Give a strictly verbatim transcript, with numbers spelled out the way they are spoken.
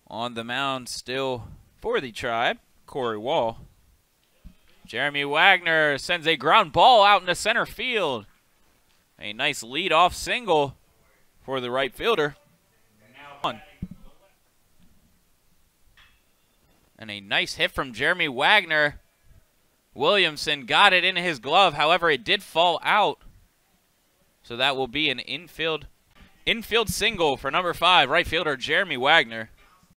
On the mound still for the Tribe, Corey Wall. Jeremy Wagner sends a ground ball out into center field. A nice lead-off single for the right fielder. And a nice hit from Jeremy Wagner. Williamson got it in his glove. However, it did fall out. So that will be an infield, infield single for number five, right fielder Jeremy Wagner.